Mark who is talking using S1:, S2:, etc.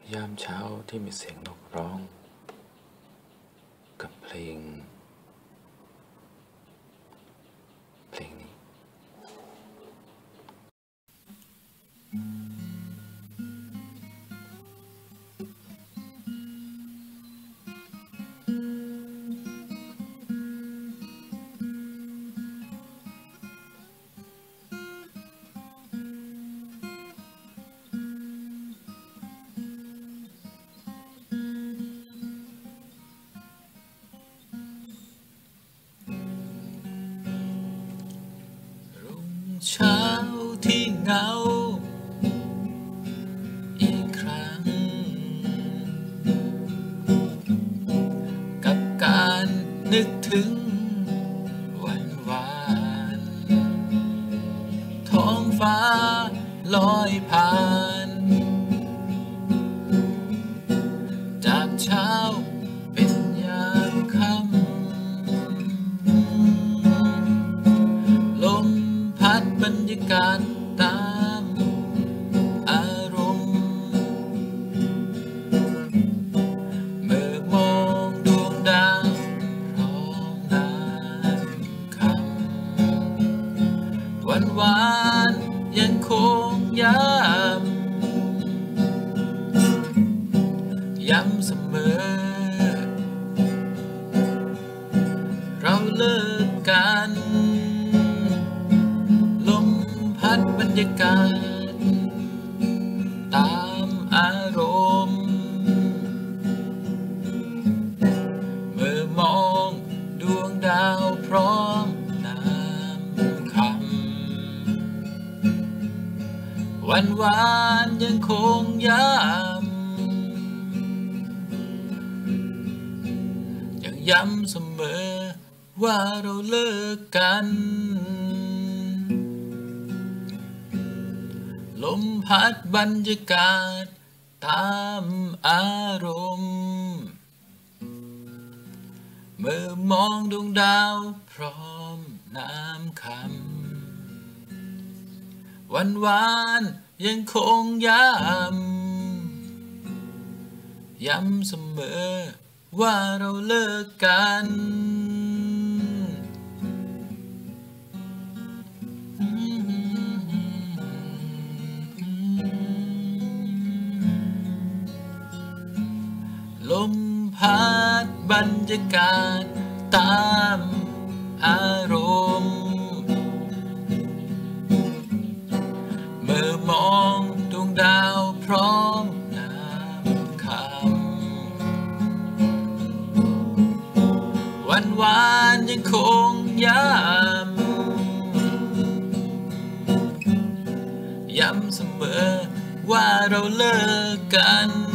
S1: ยามเช้าที่มีเสียงนกร้องกับเพลงนี้
S2: เช้าที่เหงาอีกครั้งกับการนึกถึงวันวานท้องฟ้าลอยผ่านจากเช้าเป็นยามค่ำลมพัดบรรยากาศตามอารมณ์เมื่อมองดวงดาวพร้อมน้ำคำวันวานยังคงย้ำเสมอเราเลิกกันลมพัดบรรยากาศตามอารมณ์เมื่อมองดวงดาวพร้อมน้ำคำวันวานยังคงย้ำเสมอว่าเราเลิกกันลมพัดบรรยากาศตามอารมณ์เมื่อมองดวงดาวพร้อมน้ำคำวันวานยังคงย้ำเสมอว่าเราเลิกกันลมพัดบรรยากาศตามอารมณ์เมื่อมองดวงดาวพร้อมน้ำคำวันวานยังคงย้ำเสมอว่าเราเลิกกัน